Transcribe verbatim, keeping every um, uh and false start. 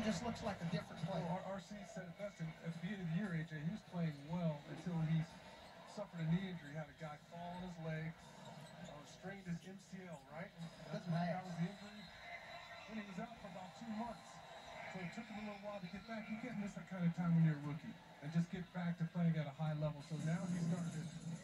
just looks like a different player. Well, R C said it best. At the beginning of the year, A J, he was playing well until he suffered a knee injury. He had a guy fall on his leg, uh, strained his M C L, right? That's what, that was the injury. And he was out for about two months. So it took him a little while to get back. You can't miss that kind of time when you're a rookie and just get back to playing at a high level. So now he's starting to